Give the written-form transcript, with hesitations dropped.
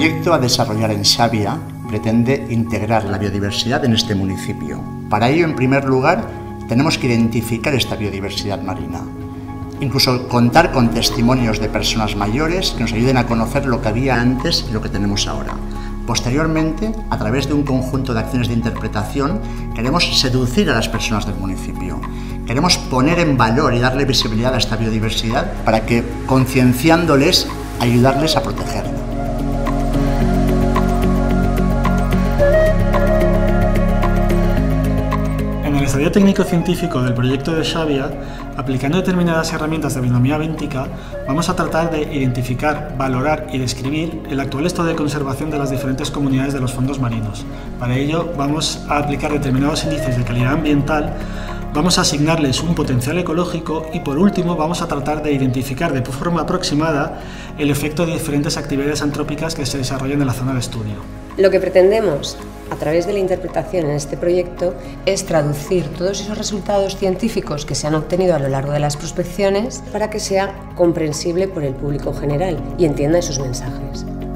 proyecto a desarrollar en Xàbia pretende integrar la biodiversidad en este municipio. Para ello, en primer lugar, tenemos que identificar esta biodiversidad marina. Incluso contar con testimonios de personas mayores que nos ayuden a conocer lo que había antes y lo que tenemos ahora. Posteriormente, a través de un conjunto de acciones de interpretación, queremos seducir a las personas del municipio. Queremos poner en valor y darle visibilidad a esta biodiversidad para que, concienciándoles, ayudarles a protegerla. En el estudio técnico-científico del proyecto de Xàbia, aplicando determinadas herramientas de binomía bèntica, vamos a tratar de identificar, valorar y describir el actual estado de conservación de las diferentes comunidades de los fondos marinos. Para ello vamos a aplicar determinados índices de calidad ambiental, vamos a asignarles un potencial ecológico y por último vamos a tratar de identificar de forma aproximada el efecto de diferentes actividades antrópicas que se desarrollan en la zona de estudio. Lo que pretendemos a través de la interpretación en este proyecto es traducir todos esos resultados científicos que se han obtenido a lo largo de las prospecciones para que sea comprensible por el público general y entienda esos mensajes.